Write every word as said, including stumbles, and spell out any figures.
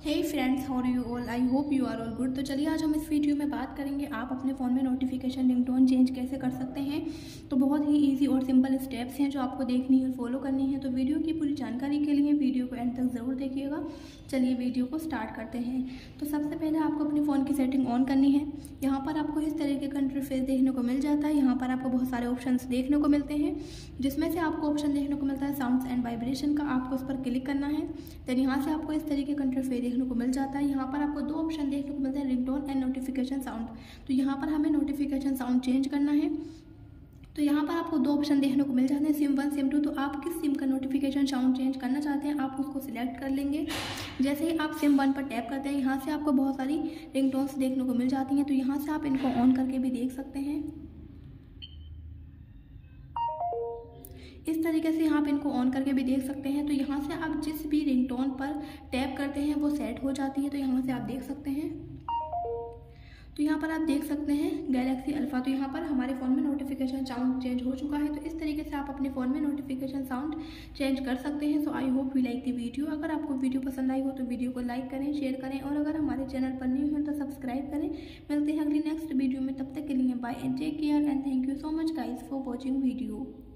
Hey friends, how are you all? I hope you are all good. तो चलिए आज हम इस वीडियो में बात करेंगे आप अपने फ़ोन में नोटिफिकेशन रिंगटोन चेंज कैसे कर सकते हैं। तो बहुत ही इजी और सिंपल स्टेप्स हैं जो आपको देखनी है, फॉलो करनी है। तो वीडियो की पूरी जानकारी के लिए वीडियो को एंड तक ज़रूर देखिएगा। चलिए वीडियो को स्टार्ट करते हैं। तो सबसे पहले आपको अपने फ़ोन की सेटिंग ऑन करनी है। यहाँ पर आपको इस तरीके का इंटरफेस देखने को मिल जाता है। यहाँ पर आपको बहुत सारे ऑप्शंस देखने को मिलते हैं, जिसमें से आपको ऑप्शन देखने को मिलता है साउंड्स एंड वाइब्रेशन का। आपको उस पर क्लिक करना है। देन यहाँ से आपको इस तरीके का इंटरफेस देखने को मिल जाता है। यहाँ पर आपको दो ऑप्शन देखने को मिलते हैं, रिंगटोन एंड नोटिफिकेशन साउंड। तो यहाँ पर हमें नोटिफिकेशन साउंड चेंज करना है। तो यहाँ पर आपको दो ऑप्शन देखने को मिल जाते हैं, सिम वन सिम टू। तो आप किस सिम का नोटिफिकेशन साउंड चेंज करना चाहते हैं आप उसको सिलेक्ट कर लेंगे। जैसे ही आप सिम वन पर टैप करते हैं, यहाँ से आपको बहुत सारी रिंगटोन्स देखने को मिल जाती हैं। तो यहाँ से आप इनको ऑन करके भी देख सकते हैं। इस तरीके से आप इनको ऑन करके भी देख सकते हैं। तो यहाँ से आप जिस भी रिंगटोन पर टैप करते हैं वो सेट हो जाती है। तो यहाँ से आप देख सकते हैं। तो यहाँ पर आप देख सकते हैं गैलेक्सी अल्फा। तो यहाँ पर हमारे फ़ोन में नोटिफिकेशन साउंड चेंज हो चुका है। तो इस तरीके से आप अपने फ़ोन में नोटिफिकेशन साउंड चेंज कर सकते हैं। So I hope you like the video. अगर आपको वीडियो पसंद आई हो तो वीडियो को लाइक करें, शेयर करें, और अगर हमारे चैनल पर न्यू हैं तो सब्सक्राइब करें। मिलते हैं अगली नेक्स्ट वीडियो में, तब तक के लिए bye and take care and thank you so much guys for watching video.